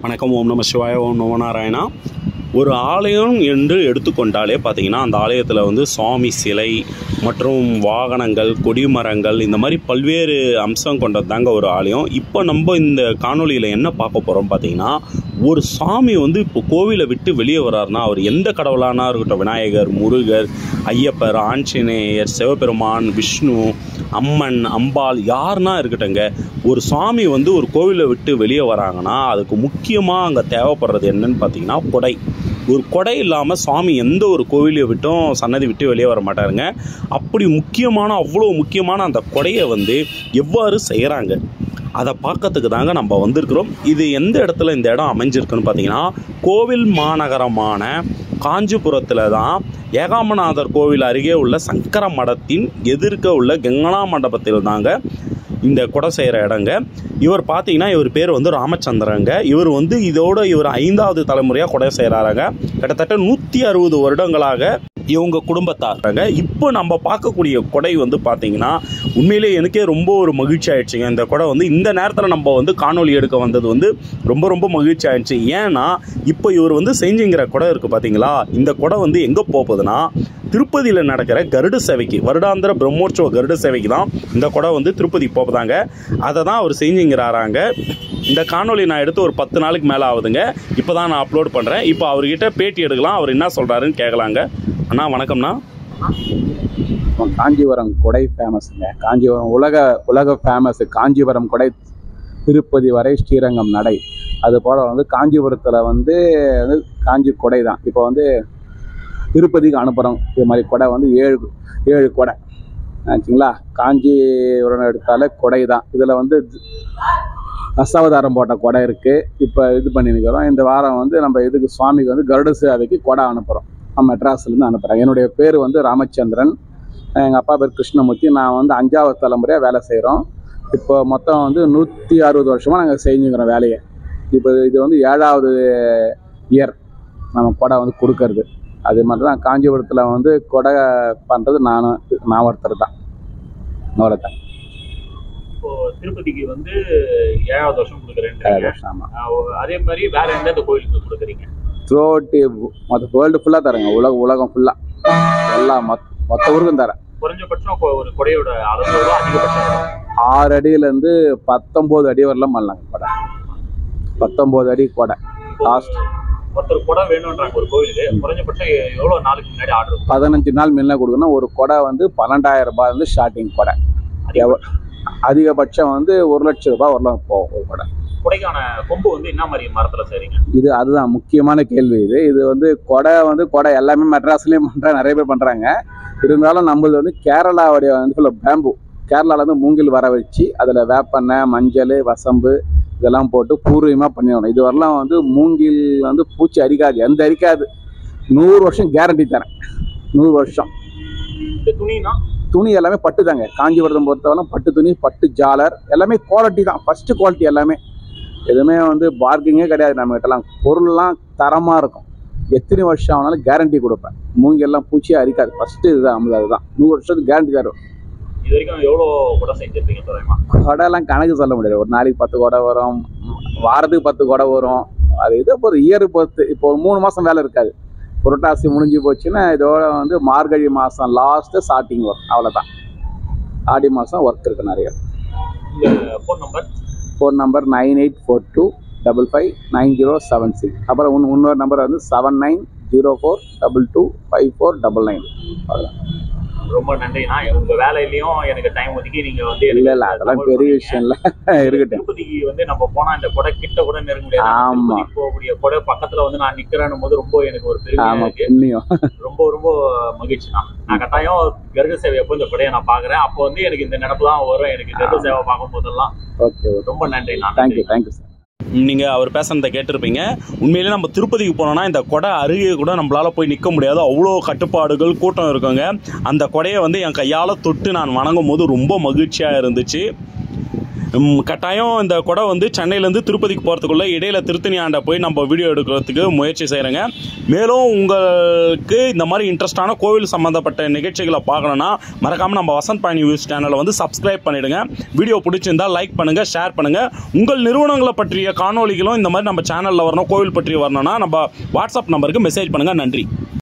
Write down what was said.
வணக்கம். ஓம் நம சிவாய. ஓம் நம நாராயணா. ஒரு ஆலயம் என்று எடுத்துக்கொண்டாலே பார்த்திங்கன்னா அந்த ஆலயத்தில் வந்து சுவாமி சிலை மற்றும் வாகனங்கள், கொடிமரங்கள், இந்த மாதிரி பல்வேறு அம்சம் கொண்டது தாங்க ஒரு ஆலயம். இப்போ நம்ம இந்த காணொலியில் என்ன பார்க்க போகிறோம் பார்த்திங்கன்னா, ஒரு சாமி வந்து இப்போ கோவிலை விட்டு வெளியே வர்றாருன்னா அவர் எந்த கடவுளானா இருக்கட்டும், விநாயகர், முருகர், ஐயப்பர், ஆஞ்சநேயர், சிவபெருமான், விஷ்ணு, அம்மன், அம்பாள், யாருன்னா இருக்கட்டுங்க, ஒரு சாமி வந்து ஒரு கோவிலை விட்டு வெளியே வராங்கன்னா அதுக்கு முக்கியமாக அங்கே தேவைப்படுறது என்னன்னு பார்த்தீங்கன்னா கொடை. ஒரு கொடை இல்லாமல் சுவாமி எந்த ஒரு கோவிலை விட்டும் சன்னதி விட்டு வெளியே வர மாட்டாருங்க. அப்படி முக்கியமான, அவ்வளோ முக்கியமான அந்த கொடையை வந்து எவ்வாறு செய்கிறாங்க அதை பார்க்கறதுக்கு தாங்க நம்ம வந்திருக்கிறோம். இது எந்த இடத்துல இந்த இடம் அமைஞ்சிருக்குன்னு பார்த்தீங்கன்னா, கோவில் மாநகரமான காஞ்சிபுரத்தில் தான் ஏகாம்பரநாதர் கோவில் அருகே உள்ள சங்கர மடத்தின் எதிர்க்க உள்ள கங்கனா மண்டபத்தில் தாங்க இந்த கொடை செய்கிற இடங்க. இவர் பார்த்தீங்கன்னா இவர் பேர் வந்து ராமச்சந்திரங்க. இவர் வந்து இவர் 5வது தலைமுறையாக கொடை செய்கிறாங்க. கிட்டத்தட்ட 160 வருடங்களாக இவங்க குடும்பத்தாராங்க. இப்போ நம்ம பார்க்கக்கூடிய கொடை வந்து பார்த்தீங்கன்னா உண்மையிலே எனக்கே ரொம்ப ஒரு மகிழ்ச்சி ஆயிடுச்சுங்க. இந்த கொடை வந்து இந்த நேரத்தில் நம்ம வந்து காணொலி எடுக்க வந்தது வந்து ரொம்ப ரொம்ப மகிழ்ச்சி ஆயிடுச்சு. ஏன்னா இப்போ இவர் வந்து செஞ்சுங்கிற கொடை இருக்குது பார்த்தீங்களா, இந்த கொடை வந்து எங்கே போகுதுன்னா திருப்பதியில் நடக்கிற கருட சேவைக்கு, வருடாந்திர பிரம்மோற்சவ கருட சேவைக்கு தான் இந்த கொடை வந்து திருப்பதி போகுதாங்க. அதை தான் அவர் செஞ்சுங்கிறாராங்க. இந்த காணொலி நான் எடுத்து ஒரு 10 நாளுக்கு மேலே ஆகுதுங்க. இப்போ தான் நான் அப்லோட் பண்ணுறேன். இப்போ அவர்கிட்ட பேட்டி எடுக்கலாம், அவர் என்ன சொல்கிறாருன்னு கேட்கலாங்க. அண்ணா வணக்கம்ண்ணா. காஞ்சிபுரம் கொடை ஃபேமஸுங்க. காஞ்சிபுரம் உலக ஃபேமஸ். காஞ்சிபுரம் கொடை திருப்பதி வரை ஸ்ரீரங்கம் நடை. அதுபோல் வந்து காஞ்சிபுரத்தில் வந்து காஞ்சி கொடை தான் இப்போ வந்து திருப்பதிக்கு அனுப்புகிறோம். இது மாதிரி கொடை வந்து 7 கொடை ஆச்சுங்களா. காஞ்சிபுரம் எடுத்தாலே கொடை தான். இதில் வந்து தசாவதாரம் போட்ட கொடை இருக்குது. இப்போ இது பண்ணிருக்கிறோம். இந்த வாரம் வந்து நம்ம இதுக்கு சுவாமிக்கு வந்து கருட சேவைக்கு கொடை அனுப்புகிறோம். நான் மெட்ராஸ்லேருந்து அனுப்புகிறேன். என்னுடைய பேர் வந்து ராமச்சந்திரன். எங்கள் அப்பா பேர் கிருஷ்ணமூர்த்தி. நான் வந்து 5வது தலைமுறையாக வேலை செய்கிறோம். இப்போ மொத்தம் வந்து 160 வருஷமாக நாங்கள் செஞ்சுக்கிறோம் வேலையை. இப்போ இது வந்து 7வது இயர் நம்ம கொடை வந்து கொடுக்கறது. அது மாதிரி தான் காஞ்சிபுரத்தில் வந்து கொடை பண்ணுறது நான் ஒருத்தர் தான். அவ்வளோதான். இப்போது திருப்பதிக்கு வந்து 7வது வருஷம் கொடுக்குறேன். 7வது வருஷம். ஆமாம். அதே மாதிரி வேறு எந்தெந்த கோயிலுக்கு கொடுக்குறீங்க? த்ரோட்டி மொத்த வேர்ல்டு ஃபுல்லாக தரேங்க. உலகம் ஃபுல்லாக எல்லாம் மொத்த ஊருக்கும் தரேன். குறைஞ்சபட்சம் ஒரு கொடையோட அளவு அதிகபட்சம் 6 அடியிலேருந்து 19 அடி வரலாம் பண்ணலாங்க கொடை. 19 அடி கொடை. லாஸ்ட் ஒருத்தர் கொடை வேணுன்றாங்க ஒரு கோயிலுக்கு. குறைஞ்சபட்சம் எவ்வளோ நாளுக்கு முன்னாடி ஆர்டர்? 15 நாள் முன்ன கொடுக்கணும். ஒரு கொடை வந்து 12,000 ரூபாய் ஸ்டார்டிங் கொடை. அதிகபட்சம் வந்து 1 லட்சம் ரூபாய் வரலாம் போகும் ஒரு கொடை. கொடைக்கான கொம்பு வந்து என்ன மாதிரி மரத்தில் செய்றீங்க? அதுதான் முக்கியமான கேள்வி. இது வந்து கொடை எல்லாமே மெட்ராஸ்லேயும் பண்ணுறாங்க, நிறைய பேர் பண்ணுறாங்க. இருந்தாலும் நம்மளது வந்து கேரளாவுடைய வந்து பேம்பு, கேரளாவில் வந்து மூங்கில் வர வச்சு அதில் வேப்பெண்ணெய், மஞ்சள், வசம்பு இதெல்லாம் போட்டு பூர்வீகமாக பண்ணிடணும். இது வரலாம் வந்து மூங்கில் வந்து பூச்சி அரிக்காது, அரிக்காது. 100 வருஷம் கேரண்டி தரேன். 100 வருஷம். இந்த துணி எல்லாமே பட்டு தாங்க. காஞ்சிபுரத்தை பொறுத்தவரை பட்டு துணி, பட்டு ஜாலர் எல்லாமே குவாலிட்டி தான். ஃபஸ்ட்டு குவாலிட்டி எல்லாமே. எதுவுமே வந்து பார்க்கிங்கே கிடையாது. நம்மகிட்டலாம் பொருள்லாம் தரமாக இருக்கும். எத்தனை வருஷம் ஆனாலும் கேரண்டி கொடுப்பேன். மூங்கெல்லாம் பூச்சியே அரிக்காது. ஃபஸ்ட்டு இதுதான் நம்மளுக்கு. அதுதான் 100 வருஷத்துக்கு கேரண்டி தரும். இது வரைக்கும் எவ்வளோ கொடை செஞ்சுருப்பீங்க தோராயமா? கொடைலாம் கணக்கு சொல்ல முடியாது. ஒரு நாளைக்கு 10 கொடை வரும், வாரத்துக்கு 10 கொடை வரும். அது இதை பொறுத்து, இயர் பொறுத்து. இப்போ ஒரு 3 மாதம் வேலை இருக்காது. புரட்டாசி முடிஞ்சு போச்சுன்னா இதோட வந்து மார்கழி மாதம் லாஸ்ட்டு ஸ்டார்டிங் வரும். அவ்வளோதான். ஆடி மாதம் ஒர்க் இருக்குது நிறைய. Phone number 9842559076. அப்புறம் இன்னொரு நம்பர் வந்து 7904225499. அவ்வளோதான். ரொம்ப நன்றிண்ணா. உங்கள் வேலையிலையும் எனக்கு டைம் ஒதுக்கி நீங்கள் வந்து இல்லை அதெல்லாம் பெரிய விஷயம் இல்லை. இருக்கட்டும். திருப்பதிக்கு வந்து நம்ம போனால் இந்த கொடை கிட்ட கூட நெருங்க முடியாது. ஆமாம். போகக்கூடிய கொடை பக்கத்தில் வந்து நான் நிற்கிறேன்னும் போது ரொம்ப எனக்கு ஒரு பெருமையாக இருக்கு. ரொம்ப ரொம்ப மகிழ்ச்சிண்ணா. நான் கட்டாயம் கருட சேவை எப்போ இந்த கொடையை நான் பார்க்குறேன். அப்போ வந்து எனக்கு இந்த நினைப்பு தான் வரும். எனக்கு கருட சேவை பார்க்கும் போதெல்லாம். ஓகே. ரொம்ப நன்றிண்ணா. Thank you sir. நீங்கள் அவர் பேசுனதை கேட்டிருப்பீங்க. உண்மையிலே நம்ம திருப்பதிக்கு போனோம்னா இந்த கொடை அருகே கூட நம்மளால் போய் நிற்க முடியாது. அவ்வளோ கட்டுப்பாடுகள், கூட்டம் இருக்குங்க. அந்த கொடையை வந்து என் கையால் தொட்டு நான் வணங்கும் போது ரொம்ப மகிழ்ச்சியாக இருந்துச்சு. கட்டாயம் இந்த குடை வந்து சென்னையிலேருந்து திருப்பதிக்கு போகிறதுக்குள்ளே இடையில திருத்தணி ஆண்டை போய் நம்ம வீடியோ எடுக்கிறதுக்கு முயற்சி செய்கிறேங்க. மேலும் உங்களுக்கு இந்த மாதிரி இன்ட்ரெஸ்டான கோவில் சம்மந்தப்பட்ட நிகழ்ச்சிகளை பார்க்கணுன்னா மறக்காமல் நம்ம வசந்த் பயணி நியூஸ் சேனலை வந்து சப்ஸ்கிரைப் பண்ணிவிடுங்க. வீடியோ பிடிச்சிருந்தால் லைக் பண்ணுங்கள், ஷேர் பண்ணுங்கள். உங்கள் நிறுவனங்களை பற்றிய காணொலிகளும் இந்த மாதிரி நம்ம சேனலில் வரணும், கோவில் பற்றி வரணும்னா நம்ம வாட்ஸ்அப் நம்பருக்கு மெசேஜ் பண்ணுங்கள். நன்றி.